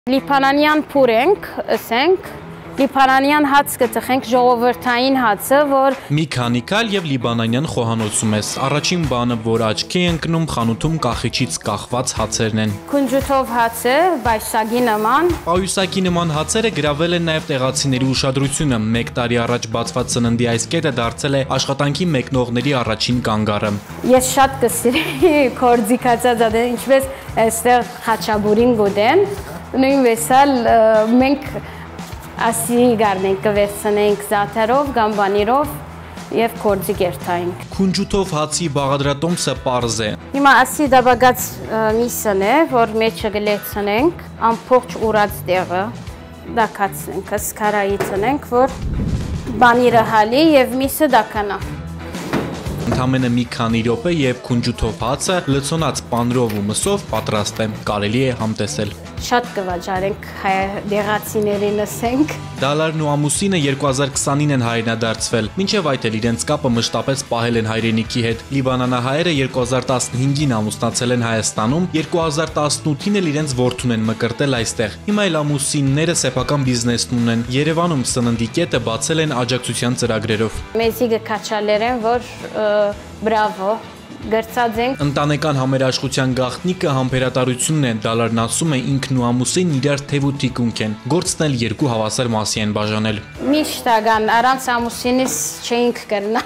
Լիբանանյան փուր ենք, ասենք, Լիբանանյան հաց կծխենք, ժողովրդային հացը, որ մի քանի քայլ եւ լիբանանյան խոհանոցում ես։ Առաջին բանը, որ աչքի է ընկնում, խանութում կախիչից կախված հացերն են։ Քունջութով հաց է, բայսագի նման։ Պայուսակի նման հացերը գրավել են նաեւ տեղացիների ուշադրությունը։ 1 տարի առաջ բացված սննդի այս կետը դարձել է աշխատանքի մեկնողների առաջին կանգառը։ Ես շատ կսիրեի կորձիկացած ադեն, ինչպես այստեղ խաչաբուրին գուդեն, նույնպես էլ մենք ասի գարնենք կվերցնենք զաթերով, գամբանիրով և կորձի գերթայինք։ Քունջութով հացի բաղադրատոմսը պարզ է։ Հիմա ասի դաբագած միսն է, որ մեջը գլեցնենք, ամփոփ ուրած տեղը դակացնենք, ասկարայի ծնենք, որ բանիրը հալի և միսը դականա։ Ընդամենը մի քանի րոպե եւ քունջութով հացը լցոնած պանրով ու մսով պատրաստ է։ Կարելի է համտեսել։ Շատ կվաճառենք դեղացիներին ասենք։ Դալարն ու ամուսինը 2020-ին են հայրենադարձվել, մինչև այդ էլ իրենց կապը մշտապես պահել են հայրենիքի հետ։ Լիբանանահայերը 2015-ին ամուսնացել են Հայաստանում, 2018-ին էլ իրենց որդուն են մկրտել այստեղ։ Հիմա էլ ամուսինները սեփական բիզնեսն ունեն։ Երևանում սննդի կետը բացել են աջակցության ծրագրերով։ Մեզի գկաչալեր են, որ բրավո գրծած ենք։ Ընտանեկան համերաշխության գաղտնիքը համբերատարությունն է, Դալարն ասում է ինքն ու ամուսինն իրար թև ու թիկունք են, գործն էլ երկու հավասար մասի են բաժանել։ Միշտ ագան, առանց ամուսինիս չէինք կրնա։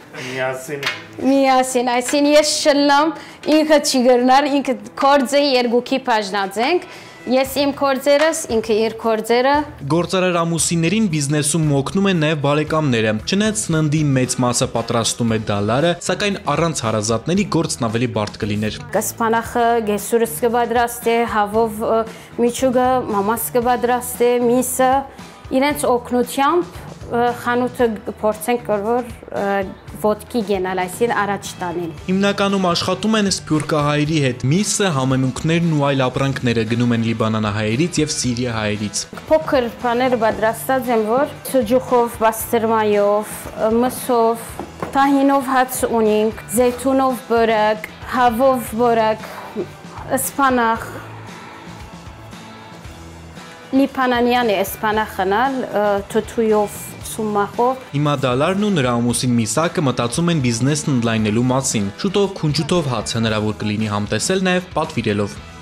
Միասին, այսին ես շլամ, ինքը չի գրնար, ինքը կորձը երկուքի բաժնած ենք, ես իմ կորձերս, ինքը իր կորձերը։ Գործարար ամուսիններին բիզնեսում օգնում են նաև բարեկամները։ Չնայած սննդի մեծ մասը պատրաստում է Դալարը, սակայն առանց հարազատների գործն ավելի բարդ կլիներ։ Կսպանախը գեսուրս կպատրաստե, հավով միչուգը մամաս կպատրաստե, միսը, իրենց օգնությամբ խանութը փորձենք որ ոտքի գենալ, այսին առաջ տանեն։ Հիմնականում աշխատում են սփյուռքահայերի հետ, միսը համեմունքներն ու այլ ապրանքները գնում են լիբանանահայերից եւ սիրիահայերից։ Փոքր բաներ պատրաստած են, որ սուջուխով, բաստրմայով, մսով, տահինով հաց ունենք, զեյթունով բորակ, հավով բորակ, սպանախ, լիբանանյան է սպանախնալ, թութույով սումախով։ Հիմա Դալարն ու նրա ամուսին Միսակը մտածում են բիզնեսն ընդլայնելու մասին։ Շուտով քունջութով հաց հնարավոր կլինի համտեսել նաև պատվիրելով։